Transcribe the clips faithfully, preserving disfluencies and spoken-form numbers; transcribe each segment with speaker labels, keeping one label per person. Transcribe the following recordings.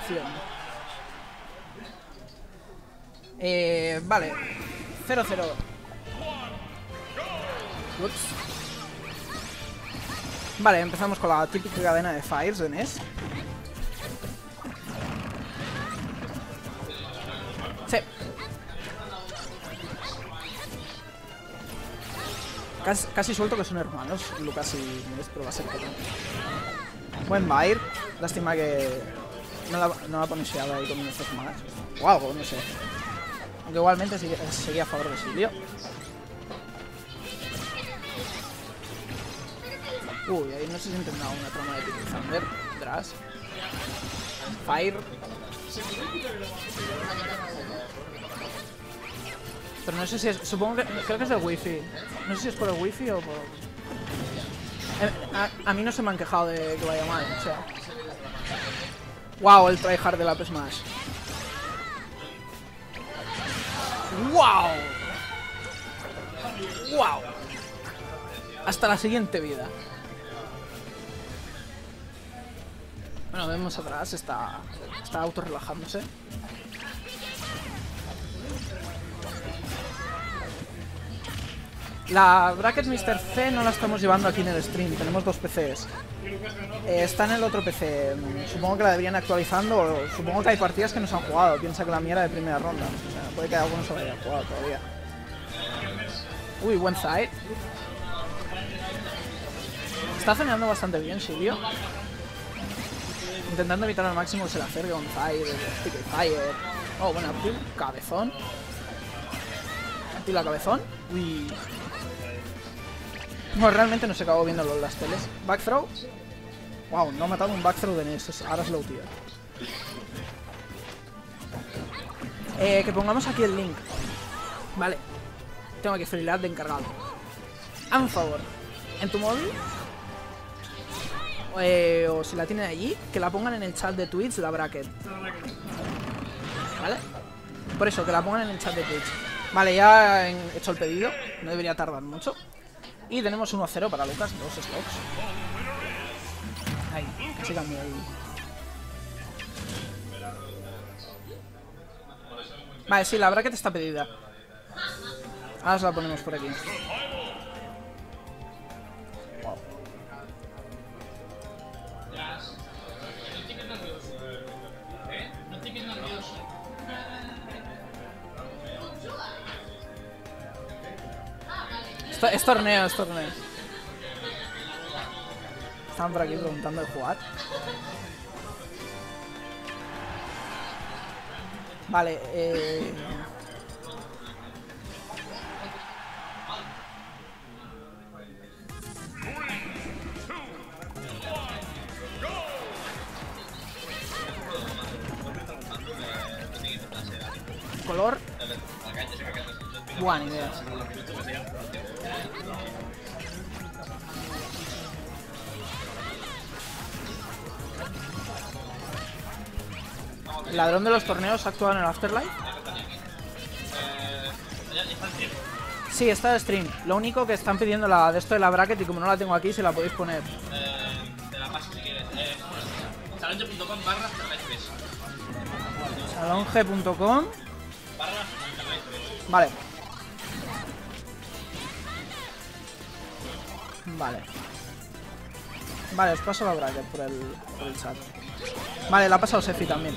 Speaker 1: destrucción. Eh, vale. cero cero. Ups. Vale, empezamos con la típica cadena de Fires de N E S. Sí. Casi, casi suelto que son hermanos, Lucas y Ness, pero va a ser que no. Buen Bair. Lástima que no la, no la poneseaba ahí con estos más. O algo, no sé. Aunque igualmente seguía, seguía a favor de Silvio. Uy, ahí no sé si intentan una trama de Pico Thunder. Drash. Fire. Pero no sé si es... Supongo que... Creo que es del wifi. No sé si es por el wifi o por... Eh, a, a mí no se me han quejado de que vaya mal, o sea... Wow, el tryhard de la Up Smash. Wow. Wow. Hasta la siguiente vida. Bueno, vemos atrás, está... Está auto relajándose. La Bracket mister C no la estamos llevando aquí en el stream, tenemos dos P Cs. Eh, está en el otro P C, supongo que la deberían actualizando, o supongo que hay partidas que no se han jugado, piensa que la mía era de primera ronda, o sea, puede que alguno se lo haya jugado todavía. Uy, buen side. Está zoneando bastante bien, Silvio. Intentando evitar al máximo que se le acerque con Fire, Stick Fire. Oh, buena kill, cabezón. ¿Y la cabezón? Uy. No, realmente no se acabó viendo las teles. Back throw. Wow, no ha matado un back throw de N E S. Ahora es low tier. Eh, que pongamos aquí el link. Vale. Tengo que freelar de encargado. A un favor. En tu móvil. Eh, o si la tienen allí, que la pongan en el chat de Twitch, la bracket. ¿Vale? Por eso, que la pongan en el chat de Twitch. Vale, ya he hecho el pedido. No debería tardar mucho. Y tenemos uno a cero para Lucas, dos stocks. Ahí, casi cambio ahí. Vale, sí, la bracket está pedida. Ahora os la ponemos por aquí. Wow. Esto, es torneo, es torneo. Estaban por aquí preguntando de jugar. Vale, eh... color. Buena idea. ¿El ladrón de los torneos ha actuado en el Afterlife? Sí, está de stream. Lo único que están pidiendo la de esto de la bracket y como no la tengo aquí, se la podéis poner.
Speaker 2: Eh, te la paso si quieres. Eh, salonge punto com barra Afterlife.
Speaker 1: salonge punto com
Speaker 2: barra Afterlife.
Speaker 1: Vale. Vale. Vale, os paso la bracket por el, por el chat. Vale, la ha pasado Sefi también.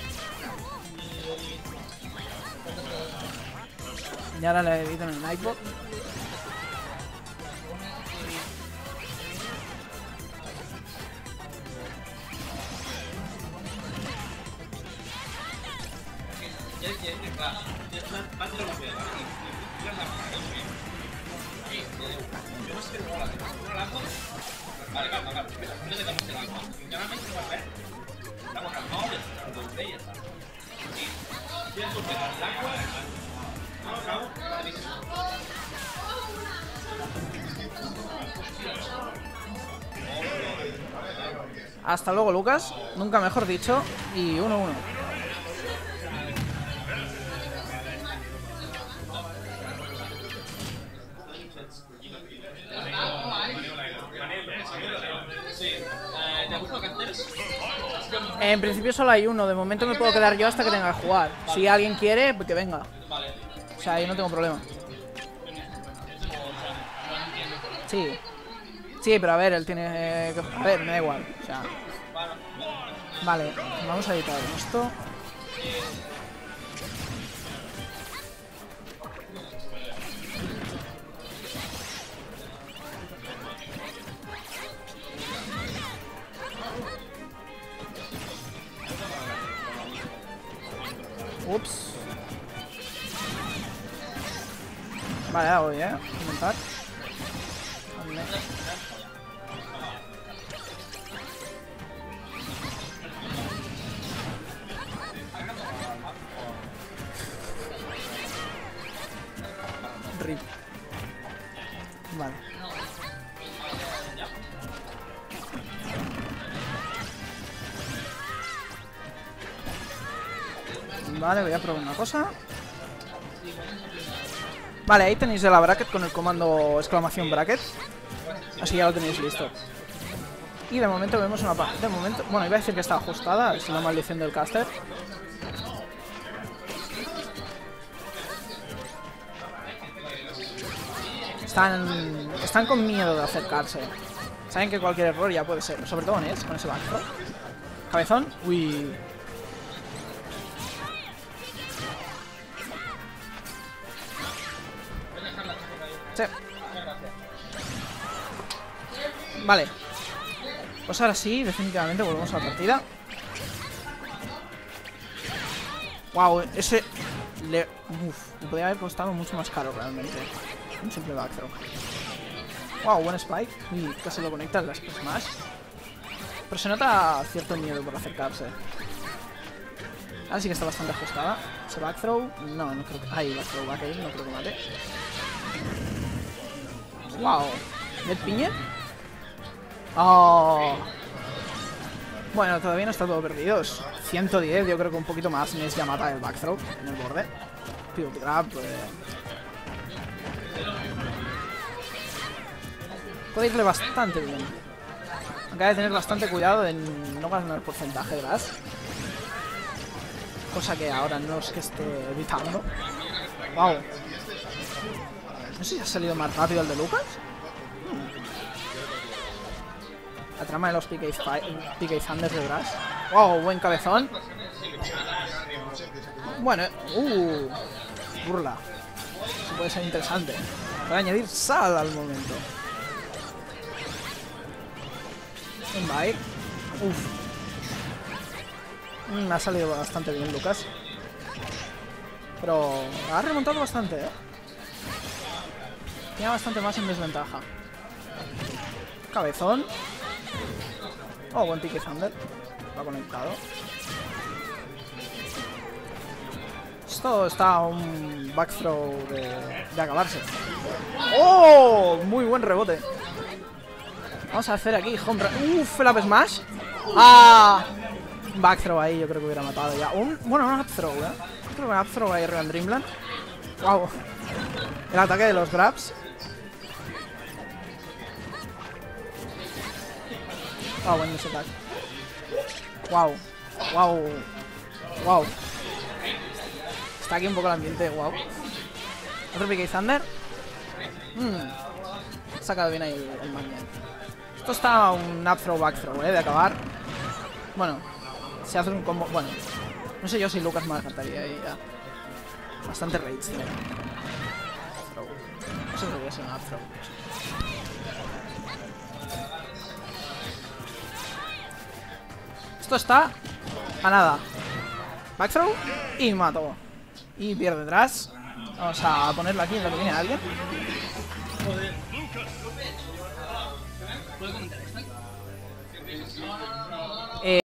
Speaker 1: Y ahora le edito en el Nightbot.
Speaker 2: Vale, calma, calma. No te tomes el agua. Internamente se va a ver. Estamos al modo de tu botella. Y tienes que pegar el agua. No, acabo.
Speaker 1: Hasta luego, Lucas. Nunca mejor dicho. Y uno uno.
Speaker 2: Sí, eh, ¿te gusta lo que haces?
Speaker 1: En principio solo hay uno. De momento me puedo quedar yo hasta que tenga que jugar. Si alguien quiere, pues que venga. O sea, yo no tengo problema. Sí. Sí, pero a ver, él tiene que... A ver, me da igual. O sea... Vale, vamos a editar esto. Ups. Vale, ahora voy, eh. Comentar. Rip. Vale. Vale, voy a probar una cosa. Vale, ahí tenéis la bracket con el comando exclamación bracket. Así ya lo tenéis listo. Y de momento vemos una parte. De momento, bueno, iba a decir que está ajustada, es la maldición del caster. Están, están con miedo de acercarse. Saben que cualquier error ya puede ser, sobre todo en Edge, con ese backthrow. Cabezón, uy. Sí. Vale. Pues ahora sí, definitivamente volvemos a la partida. Wow, ese... Le... Uf, me podría haber costado mucho más caro realmente. Un simple backthrow. Wow, buen spike. Y casi lo conecta en las Smash. Pero se nota cierto miedo por acercarse. Ahora sí que está bastante ajustada. Ese backthrow... No, no creo que... Ay, backthrow va a caer, no creo que mate. Wow. ¿Dead piña? Oh. Bueno, todavía no está todo perdido. Es ciento diez, yo creo que un poquito más Ness ya mata el backthrow en el borde. Pivot grab, pues... Puede irle bastante bien. Aunque hay que tener bastante cuidado de no ganar porcentaje de gas. Cosa que ahora no es que esté evitando. Wow. No sé si ha salido más rápido el de Lucas. La trama de los P K Thunders de Brass. Wow, buen cabezón. Bueno, uh, burla. Eso puede ser interesante. Puede añadir sal al momento. Un bye. Uff. Me ha salido bastante bien Lucas. Pero ha remontado bastante, eh. Tiene bastante más en desventaja. Cabezón. Oh, buen pique Thunder. Lo ha conectado. Esto está un backthrow de, de acabarse. ¡Oh! Muy buen rebote. Vamos a hacer aquí home run. ¡Uf! El up smash. ¡Ah! Un backthrow ahí yo creo que hubiera matado ya. Un, bueno, un upthrow, ¿eh? Creo que un upthrow ahí arriba en Dreamland. ¡Wow! El ataque de los grabs. Wow, buen ese attack. Wow. Wow. Wow. Está aquí un poco el ambiente, wow. Otro P K Thunder. Mmm. Ha sacado bien ahí el, el magnet. Esto está un up throw, back throw, eh, de acabar. Bueno, se hace un combo. Bueno, no sé yo si Lucas me mataría ahí ya. Bastante rage, tío. Throw. No sé si debería ser un up throw. Esto está a nada. Back throw y mato. Y pierde detrás. Vamos a ponerlo aquí en lo que viene alguien.
Speaker 2: ¿Puedo comentar esto?